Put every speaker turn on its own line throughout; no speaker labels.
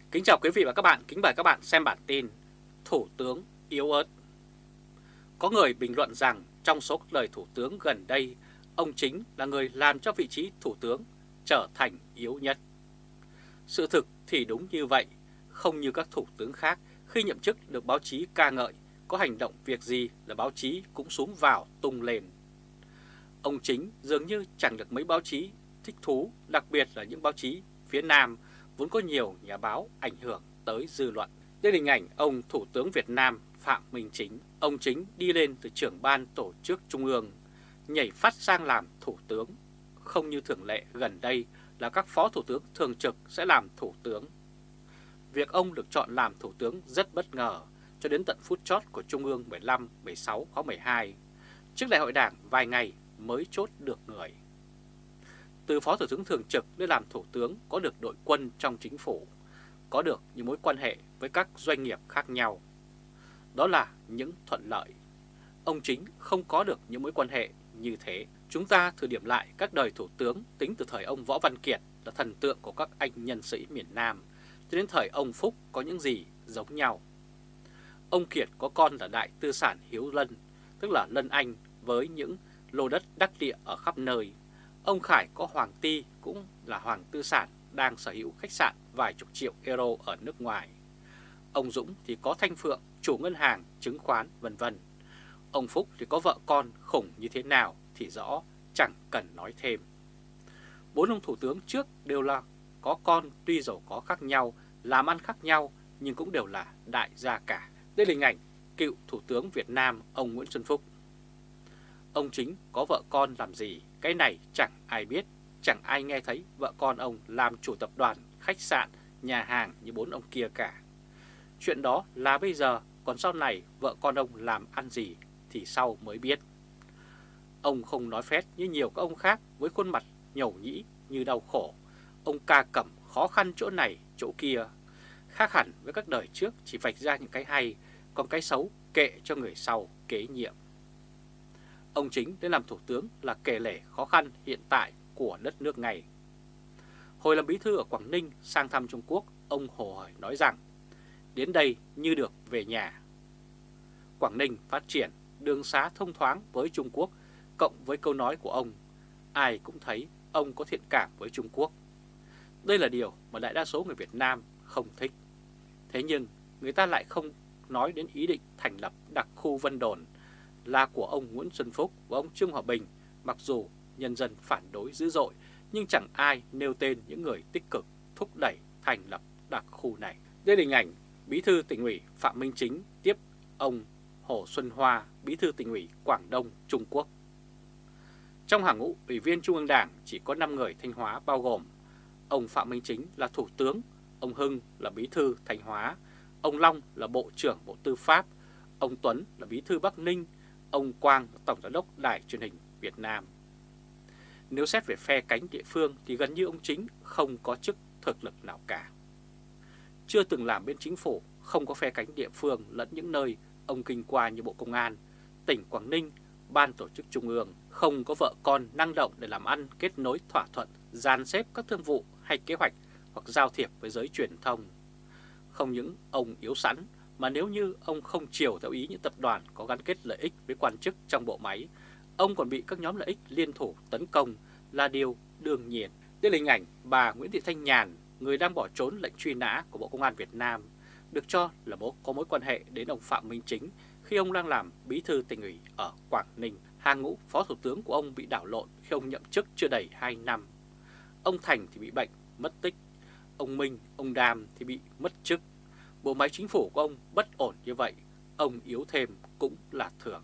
Kính chào quý vị và các bạn, kính mời các bạn xem bản tin Thủ tướng yếu ớt. Có người bình luận rằng trong số các đời thủ tướng gần đây, ông chính là người làm cho vị trí thủ tướng trở thành yếu nhất. Sự thực thì đúng như vậy, không như các thủ tướng khác khi nhậm chức được báo chí ca ngợi, có hành động việc gì là báo chí cũng xuống vào tung lên. Ông chính dường như chẳng được mấy báo chí thích thú, đặc biệt là những báo chí phía Nam vốn có nhiều nhà báo ảnh hưởng tới dư luận. Đây là hình ảnh ông Thủ tướng Việt Nam Phạm Minh Chính. Ông Chính đi lên từ trưởng ban tổ chức Trung ương, nhảy phát sang làm thủ tướng. Không như thường lệ gần đây là các phó thủ tướng thường trực sẽ làm thủ tướng. Việc ông được chọn làm thủ tướng rất bất ngờ cho đến tận phút chót của Trung ương 15, 16, khóa 12. Trước đại hội đảng vài ngày mới chốt được người. Từ phó thủ tướng thường trực đến làm thủ tướng có được đội quân trong chính phủ, có được những mối quan hệ với các doanh nghiệp khác nhau. Đó là những thuận lợi. Ông Chính không có được những mối quan hệ như thế. Chúng ta thử điểm lại các đời thủ tướng tính từ thời ông Võ Văn Kiệt là thần tượng của các anh nhân sĩ miền Nam, cho đến thời ông Phúc có những gì giống nhau. Ông Kiệt có con là đại tư sản Hiếu Lân, tức là Lân Anh với những lô đất đắc địa ở khắp nơi. Ông Khải có Hoàng Ty cũng là Hoàng Tư Sản đang sở hữu khách sạn vài chục triệu euro ở nước ngoài. Ông Dũng thì có Thanh Phượng, chủ ngân hàng, chứng khoán vân vân. Ông Phúc thì có vợ con khủng như thế nào thì rõ, chẳng cần nói thêm. Bốn ông thủ tướng trước đều là có con tuy giàu có khác nhau, làm ăn khác nhau nhưng cũng đều là đại gia cả. Đây là hình ảnh cựu thủ tướng Việt Nam ông Nguyễn Xuân Phúc. Ông Chính có vợ con làm gì, cái này chẳng ai biết, chẳng ai nghe thấy vợ con ông làm chủ tập đoàn, khách sạn, nhà hàng như bốn ông kia cả. Chuyện đó là bây giờ, còn sau này vợ con ông làm ăn gì thì sau mới biết. Ông không nói phét như nhiều các ông khác với khuôn mặt nhầu nhĩ như đau khổ. Ông ca cẩm khó khăn chỗ này, chỗ kia. Khác hẳn với các đời trước chỉ vạch ra những cái hay, còn cái xấu kệ cho người sau kế nhiệm. Ông Chính đến làm thủ tướng là kể lể khó khăn hiện tại của đất nước này. Hồi làm bí thư ở Quảng Ninh sang thăm Trung Quốc, ông hồ hởi nói rằng đến đây như được về nhà. Quảng Ninh phát triển, đường xá thông thoáng với Trung Quốc, cộng với câu nói của ông, ai cũng thấy ông có thiện cảm với Trung Quốc. Đây là điều mà đại đa số người Việt Nam không thích. Thế nhưng người ta lại không nói đến ý định thành lập đặc khu Vân Đồn là của ông Nguyễn Xuân Phúc và ông Trương Hòa Bình. Mặc dù nhân dân phản đối dữ dội nhưng chẳng ai nêu tên những người tích cực thúc đẩy thành lập đặc khu này. Đây là hình ảnh Bí thư Tỉnh ủy Phạm Minh Chính tiếp ông Hồ Xuân Hoa, Bí thư Tỉnh ủy Quảng Đông, Trung Quốc. Trong hàng ngũ ủy viên Trung ương Đảng chỉ có 5 người Thanh Hóa, bao gồm ông Phạm Minh Chính là Thủ tướng, ông Hưng là Bí thư Thanh Hóa, ông Long là Bộ trưởng Bộ Tư pháp, ông Tuấn là Bí thư Bắc Ninh, ông Quang là Tổng giám đốc Đài Truyền hình Việt Nam. Nếu xét về phe cánh địa phương thì gần như ông Chính không có chức thực lực nào cả. Chưa từng làm bên chính phủ, không có phe cánh địa phương lẫn những nơi ông kinh qua như Bộ Công an, tỉnh Quảng Ninh, Ban Tổ chức Trung ương, không có vợ con năng động để làm ăn, kết nối thỏa thuận, dàn xếp các thương vụ hay kế hoạch hoặc giao thiệp với giới truyền thông. Không những ông yếu sẵn, mà nếu như ông không chiều theo ý những tập đoàn có gắn kết lợi ích với quan chức trong bộ máy, ông còn bị các nhóm lợi ích liên thủ tấn công là điều đương nhiên. Đây là hình ảnh bà Nguyễn Thị Thanh Nhàn, người đang bỏ trốn lệnh truy nã của Bộ Công an Việt Nam, được cho là có mối quan hệ đến ông Phạm Minh Chính khi ông đang làm bí thư tỉnh ủy ở Quảng Ninh. Hàng ngũ phó thủ tướng của ông bị đảo lộn khi ông nhậm chức chưa đầy 2 năm. Ông Thành thì bị bệnh, mất tích. Ông Minh, ông Đàm thì bị mất chức. Bộ máy chính phủ của ông bất ổn như vậy, ông yếu thêm cũng là thường.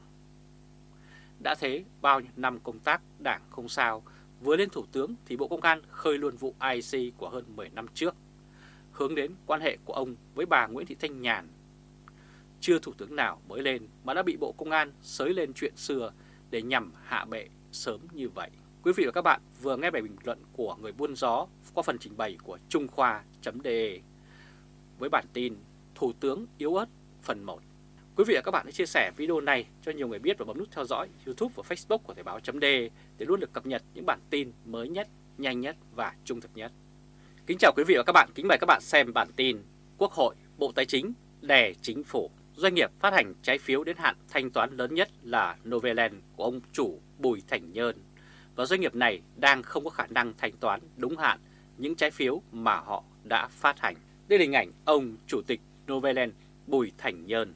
Đã thế, bao nhiêu năm công tác đảng không sao, vừa lên thủ tướng thì Bộ Công an khơi luôn vụ IC của hơn 10 năm trước, hướng đến quan hệ của ông với bà Nguyễn Thị Thanh Nhàn. Chưa thủ tướng nào mới lên mà đã bị Bộ Công an xới lên chuyện xưa để nhằm hạ bệ sớm như vậy. Quý vị và các bạn vừa nghe bài bình luận của người buôn gió qua phần trình bày của Trung Khoa.de với bản tin Thủ tướng yếu ớt phần 1. Quý vị và các bạn hãy chia sẻ video này cho nhiều người biết và bấm nút theo dõi YouTube và Facebook của Thời báo.de để luôn được cập nhật những bản tin mới nhất, nhanh nhất và trung thực nhất. Kính chào quý vị và các bạn, kính mời các bạn xem bản tin Quốc hội, Bộ Tài chính đè chính phủ, doanh nghiệp phát hành trái phiếu đến hạn thanh toán lớn nhất là Novaland của ông chủ Bùi Thành Nhơn, và doanh nghiệp này đang không có khả năng thanh toán đúng hạn những trái phiếu mà họ đã phát hành. Đây là hình ảnh ông Chủ tịch Novaland Bùi Thành Nhơn.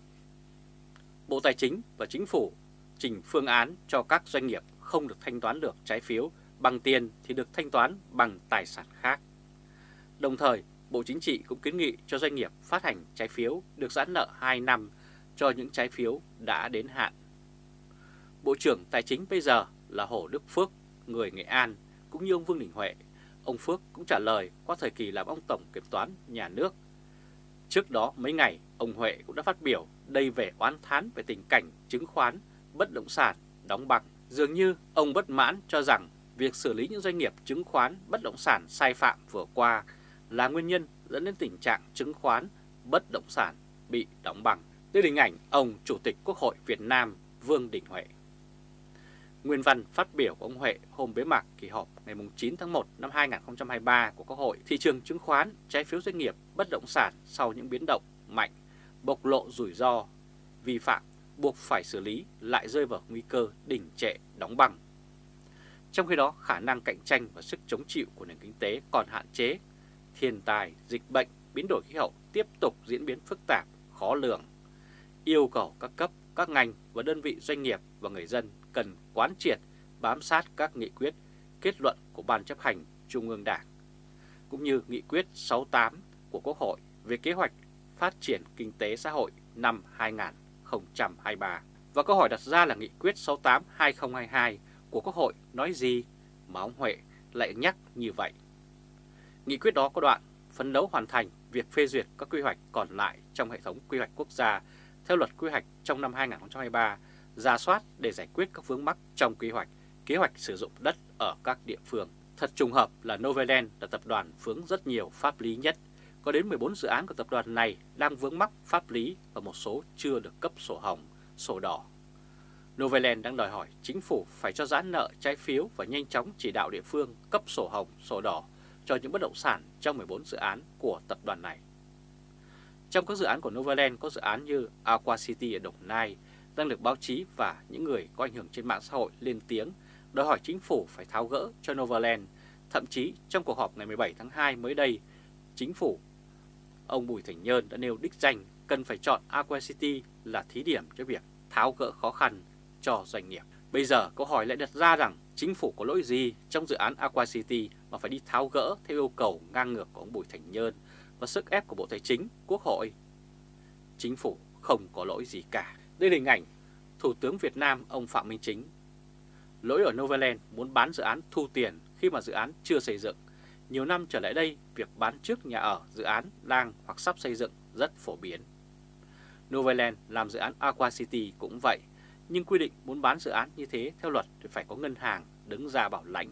Bộ Tài chính và Chính phủ trình phương án cho các doanh nghiệp không được thanh toán được trái phiếu bằng tiền thì được thanh toán bằng tài sản khác. Đồng thời, Bộ Chính trị cũng kiến nghị cho doanh nghiệp phát hành trái phiếu được giãn nợ 2 năm cho những trái phiếu đã đến hạn. Bộ trưởng Tài chính bây giờ là Hồ Đức Phước, người Nghệ An, cũng như ông Vương Đình Huệ. Ông Phước cũng trả lời qua thời kỳ làm ông Tổng Kiểm toán Nhà nước. Trước đó mấy ngày, ông Huệ cũng đã phát biểu đầy vẻ oán thán về tình cảnh chứng khoán, bất động sản đóng băng. Dường như ông bất mãn cho rằng việc xử lý những doanh nghiệp chứng khoán, bất động sản sai phạm vừa qua là nguyên nhân dẫn đến tình trạng chứng khoán, bất động sản bị đóng băng. Đây là hình ảnh ông Chủ tịch Quốc hội Việt Nam Vương Đình Huệ. Nguyên văn phát biểu của ông Huệ hôm bế mạc kỳ họp ngày 9 tháng 1 năm 2023 của Quốc hội, thị trường chứng khoán, trái phiếu doanh nghiệp, bất động sản sau những biến động mạnh, bộc lộ rủi ro, vi phạm, buộc phải xử lý lại rơi vào nguy cơ đình trệ đóng băng. Trong khi đó, khả năng cạnh tranh và sức chống chịu của nền kinh tế còn hạn chế, thiên tai, dịch bệnh, biến đổi khí hậu tiếp tục diễn biến phức tạp, khó lường, yêu cầu các cấp, các ngành và đơn vị doanh nghiệp và người dân cần quán triệt, bám sát các nghị quyết, kết luận của Ban Chấp hành Trung ương Đảng, cũng như nghị quyết 68 của Quốc hội về kế hoạch phát triển kinh tế xã hội năm 2023. Và câu hỏi đặt ra là nghị quyết 68/2022 của Quốc hội nói gì mà ông Huệ lại nhắc như vậy? Nghị quyết đó có đoạn phấn đấu hoàn thành việc phê duyệt các quy hoạch còn lại trong hệ thống quy hoạch quốc gia theo luật quy hoạch trong năm 2023, rà soát để giải quyết các vướng mắc trong quy hoạch, kế hoạch sử dụng đất ở các địa phương. Thật trùng hợp là Novaland là tập đoàn vướng rất nhiều pháp lý nhất. Có đến 14 dự án của tập đoàn này đang vướng mắc pháp lý và một số chưa được cấp sổ hồng, sổ đỏ. Novaland đang đòi hỏi chính phủ phải cho giãn nợ trái phiếu và nhanh chóng chỉ đạo địa phương cấp sổ hồng, sổ đỏ cho những bất động sản trong 14 dự án của tập đoàn này. Trong các dự án của Novaland có dự án như Aqua City ở Đồng Nai đang được báo chí và những người có ảnh hưởng trên mạng xã hội lên tiếng đòi hỏi chính phủ phải tháo gỡ cho Novaland. Thậm chí trong cuộc họp ngày 17 tháng 2 mới đây, chính phủ, ông Bùi Thành Nhơn đã nêu đích danh cần phải chọn Aqua City là thí điểm cho việc tháo gỡ khó khăn cho doanh nghiệp. Bây giờ câu hỏi lại đặt ra rằng chính phủ có lỗi gì trong dự án Aqua City mà phải đi tháo gỡ theo yêu cầu ngang ngược của ông Bùi Thành Nhơn và sức ép của Bộ Tài chính, Quốc hội? Chính phủ không có lỗi gì cả. Đây là hình ảnh Thủ tướng Việt Nam ông Phạm Minh Chính. Lỗi ở Novaland muốn bán dự án thu tiền khi mà dự án chưa xây dựng. Nhiều năm trở lại đây, việc bán trước nhà ở, dự án đang hoặc sắp xây dựng rất phổ biến. Novaland làm dự án Aqua City cũng vậy, nhưng quy định muốn bán dự án như thế theo luật thì phải có ngân hàng đứng ra bảo lãnh.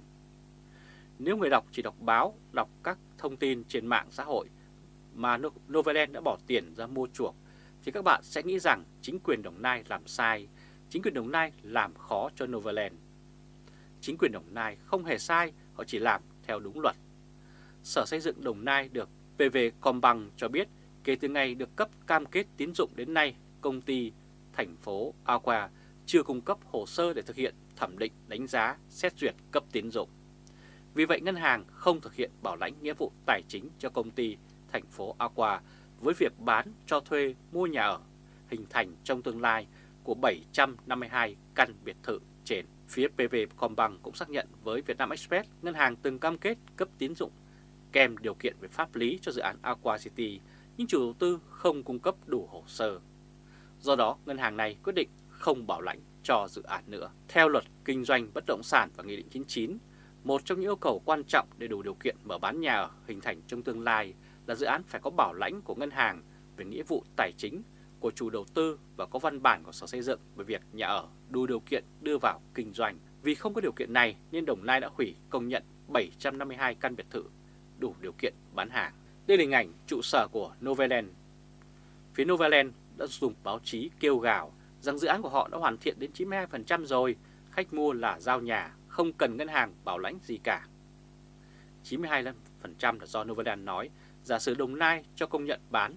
Nếu người đọc chỉ đọc báo, đọc các thông tin trên mạng xã hội mà Novaland đã bỏ tiền ra mua chuộc, thì các bạn sẽ nghĩ rằng chính quyền Đồng Nai làm sai, chính quyền Đồng Nai làm khó cho Novaland. Chính quyền Đồng Nai không hề sai, họ chỉ làm theo đúng luật. Sở Xây dựng Đồng Nai được PVcombank cho biết kể từ ngày được cấp cam kết tín dụng đến nay, công ty thành phố Aqua chưa cung cấp hồ sơ để thực hiện thẩm định, đánh giá, xét duyệt cấp tín dụng. Vì vậy, ngân hàng không thực hiện bảo lãnh nghĩa vụ tài chính cho công ty thành phố Aqua với việc bán, cho thuê, mua nhà ở hình thành trong tương lai của 752 căn biệt thự trên. Phía PVcombank cũng xác nhận với Vietnam Express, ngân hàng từng cam kết cấp tín dụng kèm điều kiện về pháp lý cho dự án Aqua City, nhưng chủ đầu tư không cung cấp đủ hồ sơ. Do đó, ngân hàng này quyết định không bảo lãnh cho dự án nữa. Theo luật kinh doanh bất động sản và Nghị định 99, một trong những yêu cầu quan trọng để đủ điều kiện mở bán nhà ở hình thành trong tương lai là dự án phải có bảo lãnh của ngân hàng về nghĩa vụ tài chính của chủ đầu tư và có văn bản của Sở Xây dựng về việc nhà ở đủ điều kiện đưa vào kinh doanh. Vì không có điều kiện này nên Đồng Nai đã hủy công nhận 752 căn biệt thự đủ điều kiện bán hàng. Đây là hình ảnh trụ sở của Novaland. Phía Novaland đã dùng báo chí kêu gào rằng dự án của họ đã hoàn thiện đến 92% rồi, khách mua là giao nhà, không cần ngân hàng bảo lãnh gì cả. 92% là do Novaland nói, giả sử Đồng Nai cho công nhận bán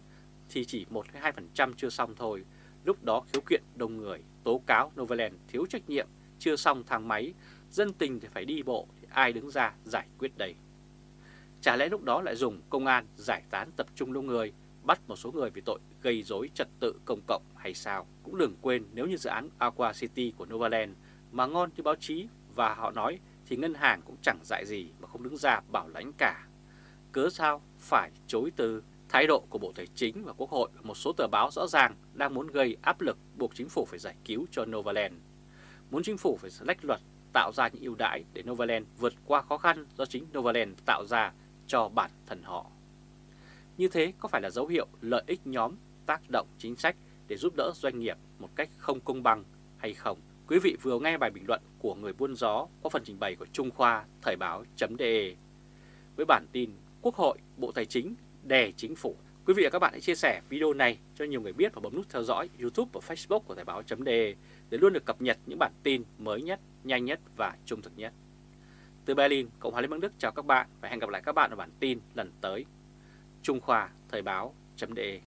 thì chỉ 1-2% chưa xong thôi. Lúc đó khiếu kiện đông người, tố cáo Novaland thiếu trách nhiệm, chưa xong thang máy, dân tình thì phải đi bộ, thì ai đứng ra giải quyết đây? Chả lẽ lúc đó lại dùng công an giải tán tập trung đông người, bắt một số người vì tội gây rối trật tự công cộng hay sao? Cũng đừng quên nếu như dự án Aqua City của Novaland mà ngon như báo chí và họ nói thì ngân hàng cũng chẳng dại gì mà không đứng ra bảo lãnh cả. Cớ sao phải chối từ? Thái độ của Bộ Tài chính và Quốc hội và một số tờ báo rõ ràng đang muốn gây áp lực buộc chính phủ phải giải cứu cho Novaland. Muốn chính phủ phải lách luật tạo ra những ưu đãi để Novaland vượt qua khó khăn do chính Novaland tạo ra cho bản thân họ. Như thế có phải là dấu hiệu lợi ích nhóm tác động chính sách để giúp đỡ doanh nghiệp một cách không công bằng hay không? Quý vị vừa nghe bài bình luận của người buôn gió có phần trình bày của Trung Khoa, Thời báo.de với bản tin Quốc hội, Bộ Tài chính đè chính phủ. Quý vị và các bạn hãy chia sẻ video này cho nhiều người biết và bấm nút theo dõi YouTube và Facebook của Thời báo.de để luôn được cập nhật những bản tin mới nhất, nhanh nhất và trung thực nhất. Từ Berlin, Cộng hòa Liên bang Đức chào các bạn và hẹn gặp lại các bạn ở bản tin lần tới. Trung Khoa, Thời báo.de